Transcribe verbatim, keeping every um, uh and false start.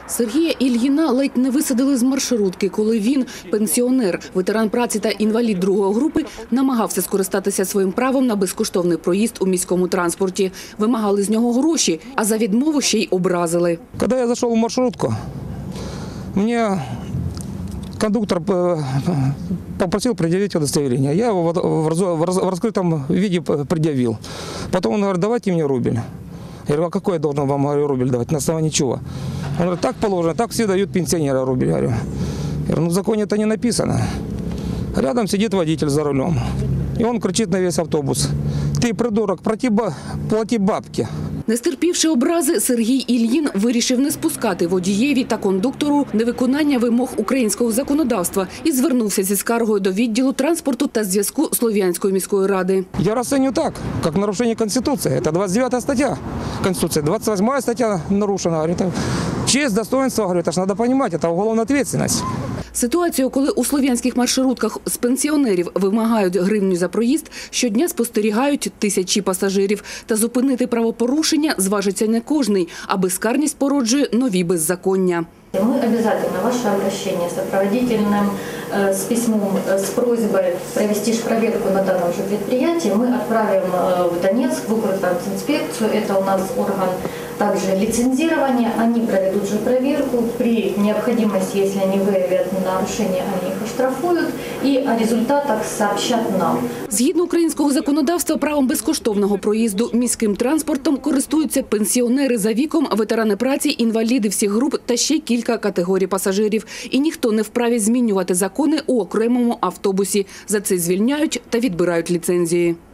Сергія Ільїна ледь не висадили з маршрутки, коли він, пенсіонер, ветеран праці та інвалід другої групи, намагався скористатися своїм правом на безкоштовний проїзд у міському транспорті. Вимагали з нього гроші, а за відмову ще й образили. Коли я зайшов у маршрутку, мені кондуктор попросил предъявить удостоверение. Я его в раскрытом виде предъявил. Потом он говорит, давайте мне рубль. Я говорю, а какой я должен вам рубль давать? На основании чего? Он говорит, так положено, так все дают пенсионеры рубль. Я говорю, ну в законе это не написано. Рядом сидит водитель за рулем. И он кричит на весь автобус. Ты, придурок, плати бабки. Не стерпівши образи, Сергій Ільїн вирішив не спускати водієві та кондуктору невиконання вимог українського законодавства і звернувся зі скаргою до відділу транспорту та зв'язку Слов'янської міської ради. Я розцінюю так, як нарушення Конституції. Це двадцять дев'ята стаття Конституції, двадцять восьма стаття нарушена. Честь, достоинство, це ж треба розуміти, це уголовна відповідальність. Ситуацію, коли у слов'янських маршрутках з пенсіонерів вимагають гривню за проїзд, щодня спостерігають тисячі пасажирів. Та зупинити правопорушення зважиться не кожний, а безкарність породжує нові беззаконня. Мы обязательно ваше обращение с сопроводительным, с письмом, с просьбой провести проверку на данном же предприятии мы отправим в Донецк, в Укртрансинспекцию. Это у нас орган также лицензирования. Они проведут же проверку. При необходимости, если они выявят нарушения, они их оштрафуют и о результатах сообщат нам. Згідно українського законодавства, правом безкоштовного проїзду міським транспортом користуються пенсіонери за віком, ветерани праці, інваліди всіх груп та ще кілька категорій пасажирів. І ніхто не вправі змінювати закони у окремому автобусі. За це звільняють та відбирають ліцензії.